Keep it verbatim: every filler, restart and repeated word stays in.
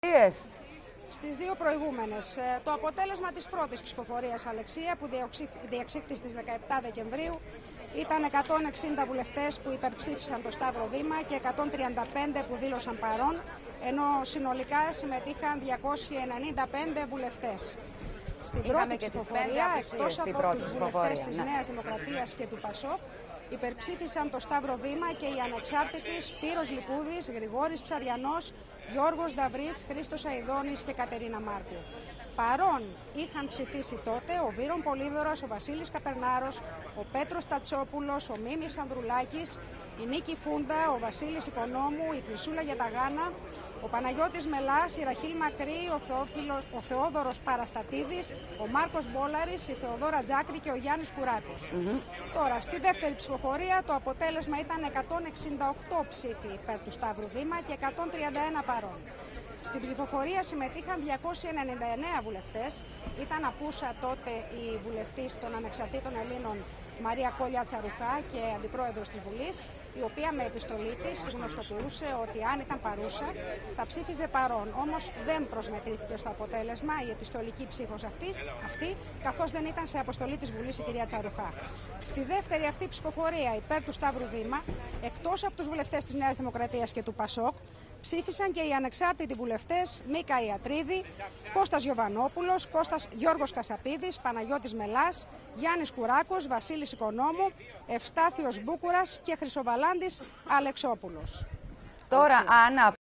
Στις δύο προηγούμενες. Το αποτέλεσμα της πρώτης ψηφοφορίας, Αλεξία, που διεξήχθη στις δεκαεπτά Δεκεμβρίου, ήταν εκατόν εξήντα βουλευτές που υπερψήφισαν το Σταύρο Δήμα και εκατόν τριάντα πέντε που δήλωσαν παρόν, ενώ συνολικά συμμετείχαν διακόσιοι ενενήντα πέντε βουλευτές. Στην πρώτη ψηφοφορία, εκτός από τους βουλευτές της ναι. Νέας Δημοκρατίας και του Πασόκ, υπερψήφισαν το Σταύρο Δήμα και οι ανεξάρτητοι Σπύρος Λικούδης, Γρηγόρης Ψαριανός, Γιώργος Νταβρής, Χρήστος Αηδώνης και Κατερίνα Μάρκου. Παρόν είχαν ψηφίσει τότε ο Βύρον Πολύδωρας, ο Βασίλης Καπερνάρος, ο Πέτρος Τατσόπουλος, ο Μίμης Ανδρουλάκης, η Νίκη Φούντα, ο Βασίλης Οικονόμου, η Χρυσούλα Γιαταγάνα, ο Παναγιώτης Μελάς, η Ραχήλ Μακρύ, ο, ο Θεόδωρος Παραστατίδης, ο Μάρκος Μπόλαρης, η Θεοδόρα Τζάκρη και ο Γιάννης Κουράκος. Mm-hmm. Τώρα, στη δεύτερη ψηφοφορία το αποτέλεσμα ήταν εκατόν εξήντα οκτώ ψήφοι υπέρ του Σταύρου Δήμα και εκατόν τριάντα ένα παρόν. Στην ψηφοφορία συμμετείχαν διακόσιοι ενενήντα εννέα βουλευτές. Ήταν απούσα τότε η βουλευτής των Ανεξαρτήτων Ελλήνων Μαρία Κόλια Τσαρουχά και αντιπρόεδρος της Βουλής, η οποία με επιστολή της γνωστοποιούσε ότι αν ήταν παρούσα θα ψήφιζε παρόν. Όμως δεν προσμετρήθηκε στο αποτέλεσμα η επιστολική ψήφος αυτή, αυτή, καθώς δεν ήταν σε αποστολή της Βουλής η κυρία Τσαρουχά. Στη δεύτερη αυτή ψηφοφορία υπέρ του Σταύρου Δήμα, εκτός από τους βουλευτές της Νέας Δημοκρατίας και του Πασόκ, ψήφισαν και οι ανεξάρτητοι βουλευτές Μίκα Ιατρίδη, Κώστας Γιωβανόπουλος, Κώστας Γιώργος Κασαπίδης, Παναγιώτης Μελάς, Γιάννης Κουράκος, Βασίλης Οικονόμου, Ευστάθιος Μπούκουρας και Χρυσοβαλάντης Αλεξόπουλος. Τώρα, Άννα.